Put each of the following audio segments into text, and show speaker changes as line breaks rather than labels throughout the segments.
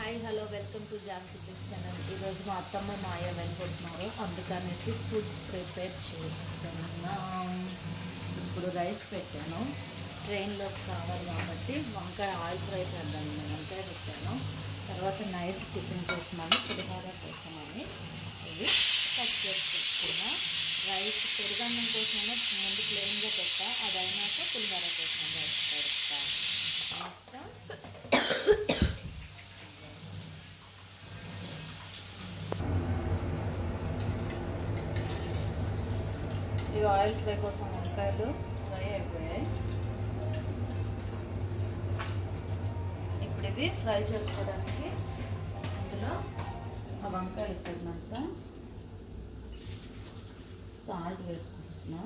Hi hello welcome to Jhansi kids channel. ఈరోజు మా అత్తమ్మ మాయ వెళ్ళిపోతున్నారు, అందుకనేసి ఫుడ్ ప్రిపేర్ చేస్తున్నాం. ఇప్పుడు రైస్ పెట్టాను, ట్రైన్లోకి కావాలి కాబట్టి వంకాయ ఆయిల్ ఫ్రై చేద్దాం. వంకాయ పెట్టాను, తర్వాత నైట్ టిఫిన్ కోసమని పులిహోర కోసమని ఇది కట్ చేసి పెట్టుకున్నా. రైస్ పెరుగన్నం కోసమైనా ముందు ప్లెయిన్గా పెట్టా, అది అయినాక పులిహోర కోసం రైస్ పెడతా. ఇవి ఆయిల్ ఫ్రై కోసం వంకాయలు ఫ్రై అయిపోయాయి. ఇప్పుడు ఇవి ఫ్రై చేసుకోవడానికి ఇందులో ఆ వంకాయలు పెట్టినంత సాల్ట్ వేసుకుంటున్నా.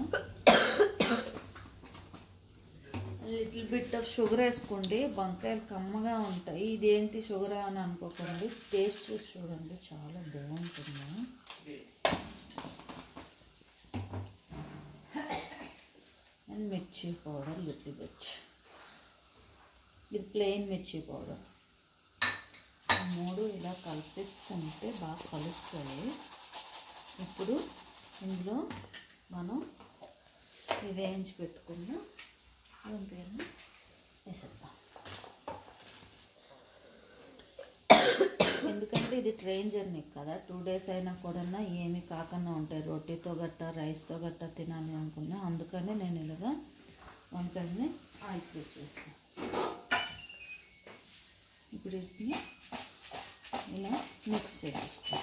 లిటిల్ బిట్ ఆఫ్ షుగర్ వేసుకోండి, వంకాయలు కమ్మగా ఉంటాయి. ఇదేంటి షుగర్ అని అనుకోకండి, టేస్ట్ చేసి చూడండి, చాలా బాగుంటుంది. And mirchi powder little bit, ఇది ప్లెయిన్ మిర్చి పౌడర్. మూడు ఇలా కలిపేసుకుంటే బాగా కలుస్తాయి. ఇప్పుడు ఇందులో మనం ఇది వేయించి పెట్టుకున్న వంకాయలు వేసేద్దాం. ఎందుకంటే ఇది ట్రైన్ జర్నీ కదా, 2 days అయినా కూడా ఏమి కాకుండా ఉంటాయి. రొట్టెతో గట్ట రైస్తో గట్ట తినాలి అనుకున్నా, అందుకని నేను ఇలాగా వంకాయని ఆయిల్ ఫ్రై చేస్తాను. ఇప్పుడు వీటిని ఇలా మిక్స్ చేసేసుకో.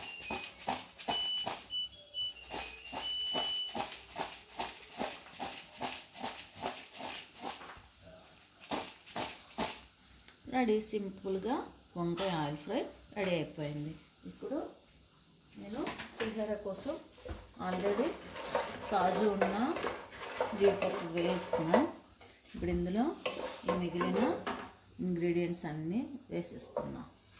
రెడీ, సింపుల్గా వంకాయ ఆయిల్ ఫ్రై రెడీ అయిపోయింది. ఇప్పుడు నేను పులిహోర కోసం ఆల్రెడీ కాజు ఉన్న జీడిపప్పు వేస్తున్నా. ఇప్పుడు ఇందులో ఈ మిగిలిన ఇంగ్రీడియంట్స్ అన్నీ వేసేస్తున్నా.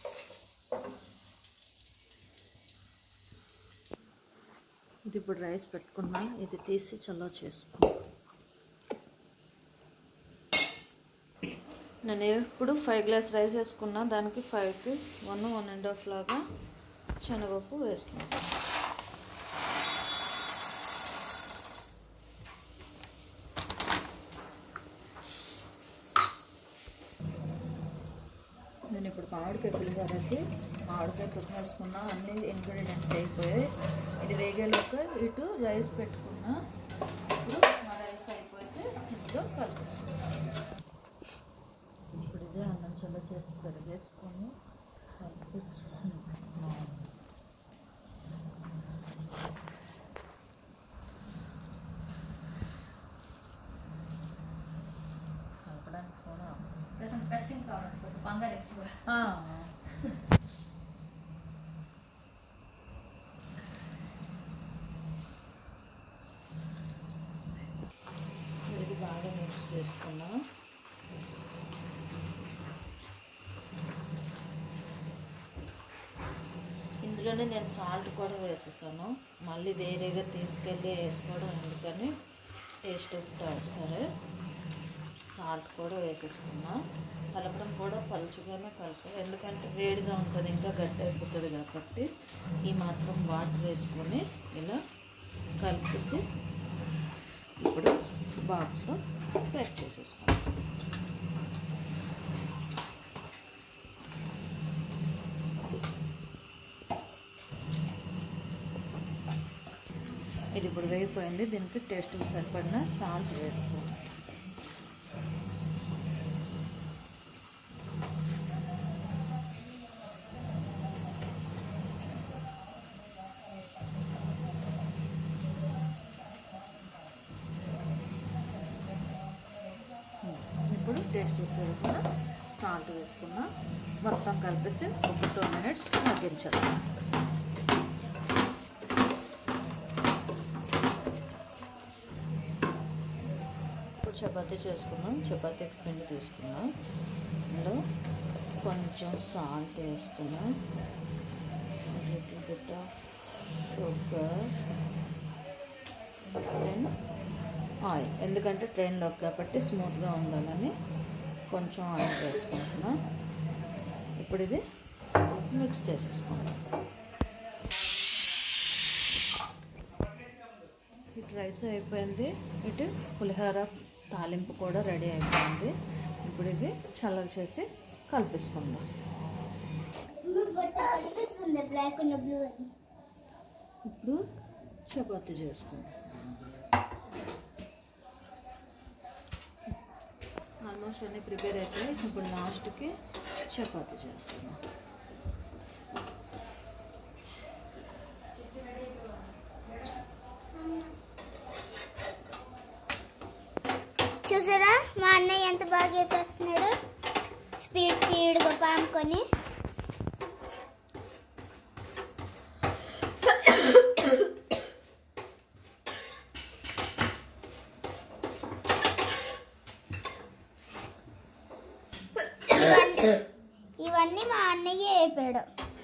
ఇది ఇప్పుడు రైస్ పెట్టుకున్నా, ఇది తీసి చల్ల చేసుకున్నా. నేను ఎప్పుడు 5 గ్లాస్ రైస్ వేసుకున్నా, దానికి 5కి 1, 1.5 లాగా శనగపప్పు వేసుకుంటాను. నేను ఇప్పుడు మామిడికాయ పులిహోరకి మామిడికాయ పువ్వు వేసుకున్నా, అన్ని ఇంగ్రీడియంట్స్ అయిపోయాయి. ఇది వేగేలోకి ఇటు రైస్ పెట్టుకున్నా. ఇప్పుడు మా రైస్ అయిపోతే ఇంట్లో కలిపేసుకున్నాను. ఇప్పుడు ఇదే అన్నం చల్ల చేసి పెరిగేసుకొని కలిపేసుకున్నాను. కలపడానికి కూడా ప్రెసింగ్ కావాలి, కొంచెం బంగారు ఎక్స్గా. ఇది బాగా మిక్స్ చేసుకున్నా. ఇందులోనే నేను సాల్ట్ కూడా వేసేసాను, మళ్ళీ వేరేగా తీసుకెళ్ళి వేసుకోవడం ఎందుకని, టేస్ట్ ఉంటుంది. సరే, సాల్ట్ కూడా వేసేసుకున్నా. కలపడం కూడా పలుచగానే కలపాలి, ఎందుకంటే వేడిగా ఉంటుంది, ఇంకా గట్టి అయిపోతుంది కాబట్టి. ఈ మాత్రం వాటర్ వేసుకొని ఇలా కలిపేసి ఇప్పుడు బాక్స్లో ప్యాక్ చేసేసుకోండి. ఇది ఇప్పుడు వేగిపోయింది, దీనికి టేస్ట్కి సరిపడిన సాల్ట్ వేసుకోండి. ఇప్పుడు టేస్ట్కి సరిపడిన సాల్ట్ వేసుకున్నా, మొత్తం కలిపేసి ఒక 2 minutes మగ్గించాలి. చపాతీ చేసుకున్నాం, చపాతీకి పిండి తీసుకున్నాం. ఇందులో కొంచెం సాల్ట్ వేస్తున్నాం, little bit of sugar, then oil. ఎందుకంటే ట్రైన్లో కాబట్టి స్మూత్గా ఉండాలని కొంచెం ఆయిల్ వేసుకుంటున్నా. ఇప్పుడు ఇది మిక్స్ చేసేసుకుందాం. ఇటు రైస్ అయిపోయింది, ఇటు పులిహోర తాలింపు కూడా రెడీ అయిపోయింది. ఇప్పుడు ఇవి చల్లగా చేసి కలిపేసుకుందాం. ఇప్పుడు చపాతీ చేసుకుందాం. ఆల్మోస్ట్ అన్నీ ప్రిపేర్ అయిపోయి ఇప్పుడు లాస్ట్కి చపాతీ చేస్తున్నాం.
చూసారా మా అన్నయ్య ఎంత బాగా వేపేస్తున్నాడు, స్పీడ్గా పాముకొని. ఇవన్నీ మా అన్నయ్య వేపాడు.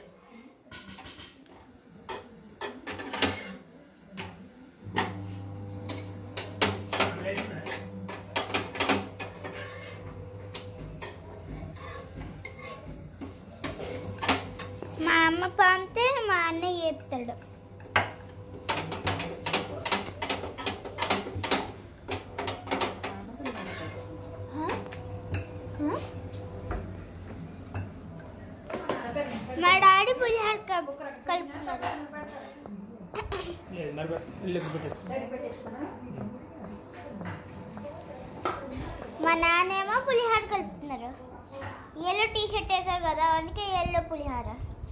మా అమ్మ పామితే మా అన్నయ్య వేపుతాడు. మా డాడీ పులిహోర కలుపుతాడు. మా నాన్నేమో పులిహోర కలుపుతున్నారు. ఎల్లో టీ షర్ట్ వేసారు కదా, అందుకే ఎల్లో పులిహోర.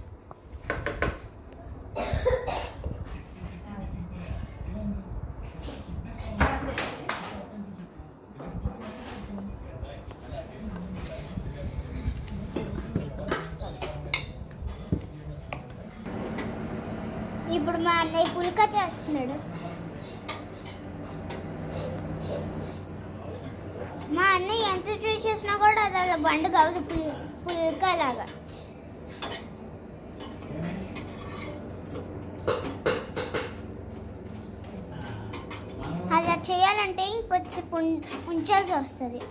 ఇప్పుడు మా అన్నయ్య పుల్కా చేస్తున్నాడు. మా అన్నయ్య ఎంత ట్రై చేసినా కూడా అది అలా బండ కాదు, పుల్కా లాగా. అలా చేయాలంటే ఇంకొచ్చేపు ఉంచాల్సి వస్తుంది.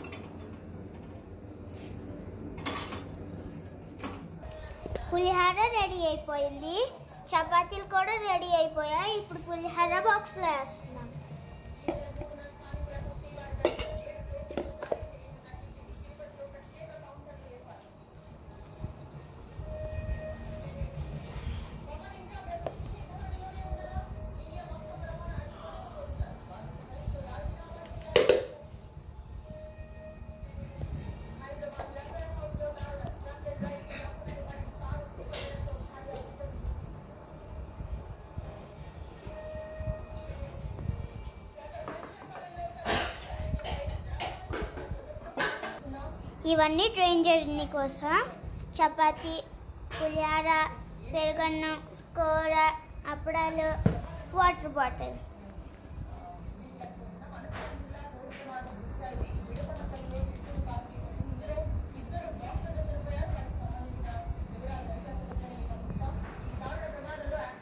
పులిహోర రెడీ అయిపోయింది, చపాతీలు కూడా రెడీ అయిపోయాయి. ఇప్పుడు పులిహోర బాక్స్లో వేస్తున్నాం. ఇవన్నీ ట్రైన్ జర్నీ కోసం చపాతీ, పులిహోర, పెరుగన్నం, కూర, అప్పడాలు, వాటర్ బాటిల్.